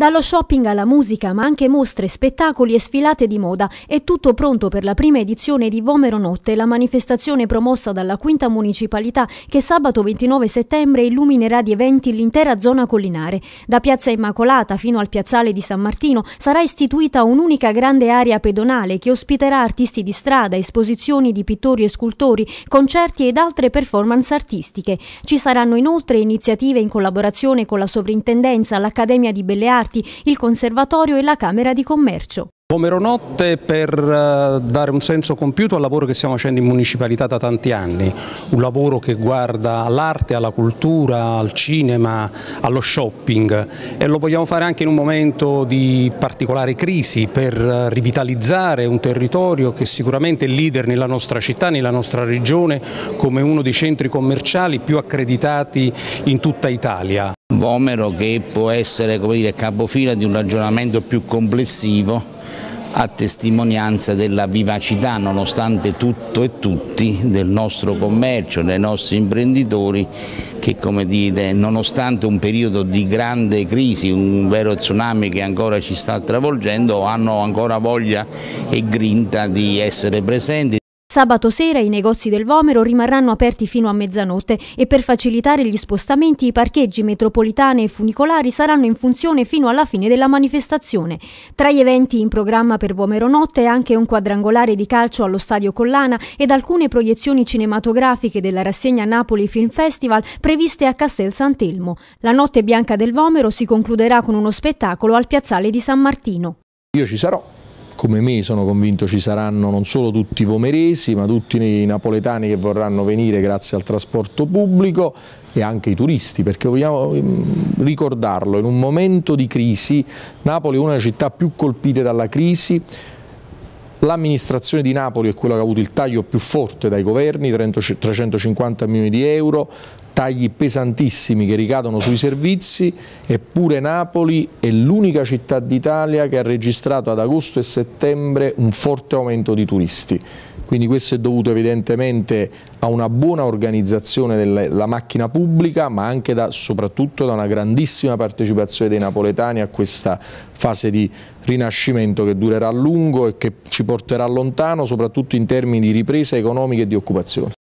Dallo shopping alla musica, ma anche mostre, spettacoli e sfilate di moda, è tutto pronto per la prima edizione di Vomero Notte, la manifestazione promossa dalla Quinta Municipalità che sabato 29 settembre illuminerà di eventi l'intera zona collinare. Da Piazza Immacolata fino al piazzale di San Martino sarà istituita un'unica grande area pedonale che ospiterà artisti di strada, esposizioni di pittori e scultori, concerti ed altre performance artistiche. Ci saranno inoltre iniziative in collaborazione con la Sovrintendenza, l'Accademia di Belle Arti, il Conservatorio e la Camera di Commercio. Vomero Notte per dare un senso compiuto al lavoro che stiamo facendo in municipalità da tanti anni, un lavoro che guarda all'arte, alla cultura, al cinema, allo shopping, e lo vogliamo fare anche in un momento di particolare crisi per rivitalizzare un territorio che sicuramente è leader nella nostra città, nella nostra regione, come uno dei centri commerciali più accreditati in tutta Italia. Vomero che può essere, come dire, capofila di un ragionamento più complessivo a testimonianza della vivacità, nonostante tutto e tutti, del nostro commercio, dei nostri imprenditori che, come dire, nonostante un periodo di grande crisi, un vero tsunami che ancora ci sta travolgendo, hanno ancora voglia e grinta di essere presenti. Sabato sera i negozi del Vomero rimarranno aperti fino a mezzanotte e per facilitare gli spostamenti i parcheggi metropolitane e funicolari saranno in funzione fino alla fine della manifestazione. Tra gli eventi in programma per Vomero Notte anche un quadrangolare di calcio allo Stadio Collana ed alcune proiezioni cinematografiche della rassegna Napoli Film Festival previste a Castel Sant'Elmo. La Notte Bianca del Vomero si concluderà con uno spettacolo al piazzale di San Martino. Io ci sarò. Come me sono convinto ci saranno non solo tutti i vomeresi, ma tutti i napoletani che vorranno venire grazie al trasporto pubblico e anche i turisti, perché vogliamo ricordarlo, in un momento di crisi Napoli è una delle città più colpite dalla crisi. L'amministrazione di Napoli è quella che ha avuto il taglio più forte dai governi, 350 milioni di euro, tagli pesantissimi che ricadono sui servizi, eppure Napoli è l'unica città d'Italia che ha registrato ad agosto e settembre un forte aumento di turisti. Quindi questo è dovuto evidentemente a una buona organizzazione della macchina pubblica, ma anche soprattutto da una grandissima partecipazione dei napoletani a questa fase di rinascimento che durerà a lungo e che ci porterà lontano, soprattutto in termini di ripresa economica e di occupazione.